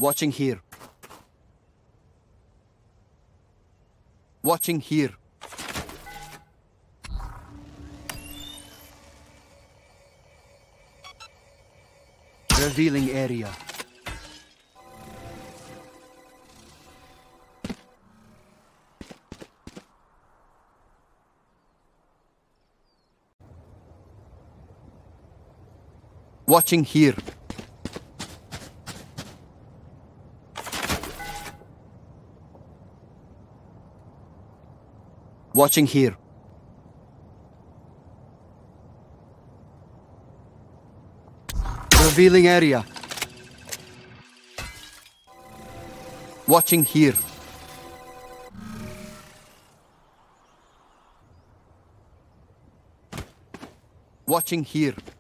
Watching here. Watching here. Revealing area. Watching here. Watching here. Revealing area. Watching here. Watching here.